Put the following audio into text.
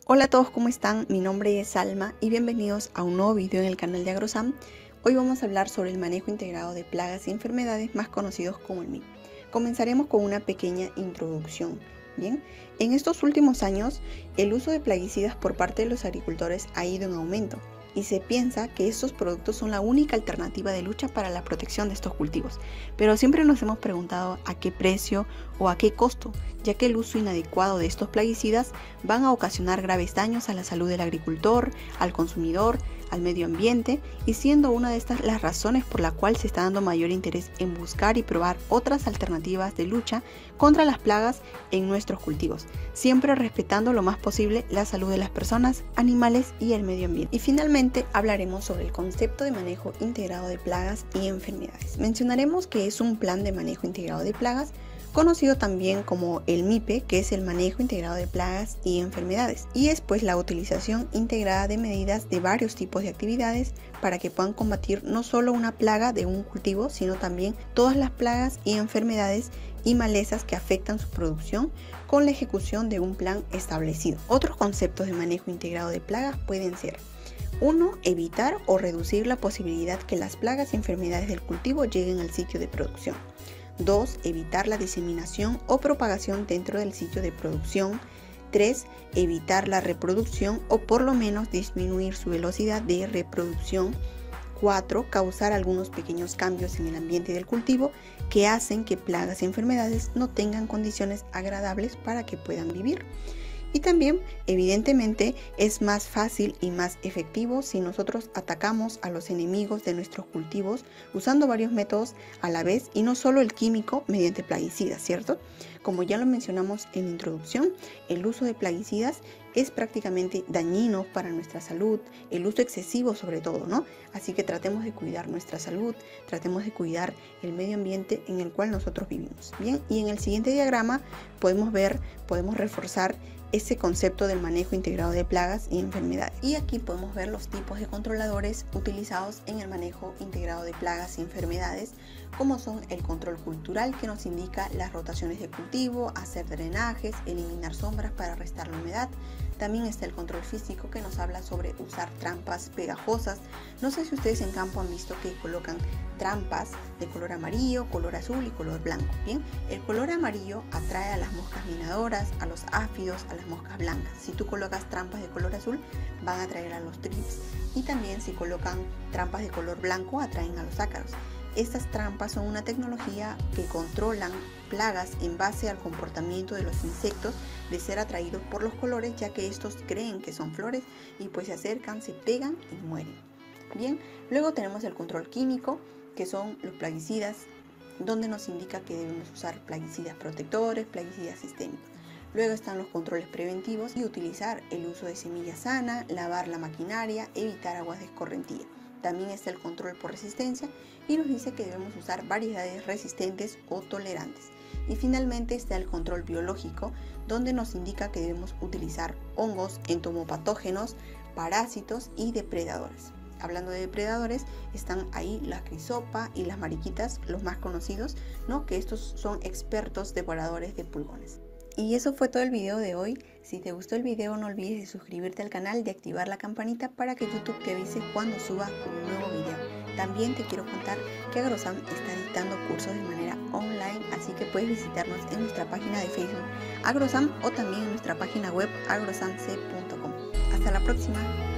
Hola a todos, ¿cómo están? Mi nombre es Alma y bienvenidos a un nuevo video en el canal de AgroSam. Hoy vamos a hablar sobre el manejo integrado de plagas y enfermedades más conocidos como el MIP. Comenzaremos con una pequeña introducción. Bien, en estos últimos años, el uso de plaguicidas por parte de los agricultores ha ido en aumento y se piensa que estos productos son la única alternativa de lucha para la protección de estos cultivos. Pero siempre nos hemos preguntado a qué precio o a qué costo, ya que el uso inadecuado de estos plaguicidas van a ocasionar graves daños a la salud del agricultor, al consumidor, al medio ambiente, y siendo una de estas las razones por la cual se está dando mayor interés en buscar y probar otras alternativas de lucha contra las plagas en nuestros cultivos, siempre respetando lo más posible la salud de las personas, animales y el medio ambiente. Y finalmente hablaremos sobre el concepto de manejo integrado de plagas y enfermedades. Mencionaremos que es un plan de manejo integrado de plagas, conocido también como el MIPE, que es el manejo integrado de plagas y enfermedades, y es pues la utilización integrada de medidas de varios tipos de actividades para que puedan combatir no solo una plaga de un cultivo, sino también todas las plagas y enfermedades y malezas que afectan su producción con la ejecución de un plan establecido. Otros conceptos de manejo integrado de plagas pueden ser: 1. Evitar o reducir la posibilidad que las plagas y enfermedades del cultivo lleguen al sitio de producción. 2. Evitar la diseminación o propagación dentro del sitio de producción. 3. Evitar la reproducción o por lo menos disminuir su velocidad de reproducción. 4. Causar algunos pequeños cambios en el ambiente del cultivo que hacen que plagas y enfermedades no tengan condiciones agradables para que puedan vivir. Y también, evidentemente, es más fácil y más efectivo si nosotros atacamos a los enemigos de nuestros cultivos usando varios métodos a la vez y no solo el químico mediante plaguicidas, ¿cierto? Como ya lo mencionamos en la introducción, el uso de plaguicidas es prácticamente dañino para nuestra salud, el uso excesivo sobre todo, ¿no? Así que tratemos de cuidar nuestra salud, tratemos de cuidar el medio ambiente en el cual nosotros vivimos. Bien, y en el siguiente diagrama podemos reforzar ese concepto del manejo integrado de plagas y enfermedades. Y aquí podemos ver los tipos de controladores utilizados en el manejo integrado de plagas y enfermedades, como son el control cultural, que nos indica las rotaciones de cultivo, hacer drenajes, eliminar sombras para restar la humedad. También está el control físico, que nos habla sobre usar trampas pegajosas. No sé si ustedes en campo han visto que colocan trampas de color amarillo, color azul y color blanco. Bien, el color amarillo atrae a las moscas minadoras, a los áfidos, a las moscas blancas. Si tú colocas trampas de color azul, van a atraer a los thrips, y también si colocan trampas de color blanco, atraen a los ácaros. Estas trampas son una tecnología que controlan plagas en base al comportamiento de los insectos de ser atraídos por los colores, ya que estos creen que son flores y pues se acercan, se pegan y mueren. Bien, luego tenemos el control químico, que son los plaguicidas, donde nos indica que debemos usar plaguicidas protectores, plaguicidas sistémicos. Luego están los controles preventivos y utilizar el uso de semilla sana, lavar la maquinaria, evitar aguas de escorrentía. También está el control por resistencia y nos dice que debemos usar variedades resistentes o tolerantes. Y finalmente está el control biológico, donde nos indica que debemos utilizar hongos, entomopatógenos, parásitos y depredadores. Hablando de depredadores, están ahí la crisopa y las mariquitas, los más conocidos, ¿no? Que estos son expertos devoradores de pulgones. Y eso fue todo el video de hoy. Si te gustó el video, no olvides de suscribirte al canal, de activar la campanita para que YouTube te avise cuando suba un nuevo video. También te quiero contar que AgroSam está dictando cursos de manera online, así que puedes visitarnos en nuestra página de Facebook AgroSam o también en nuestra página web agrosamc.com. Hasta la próxima.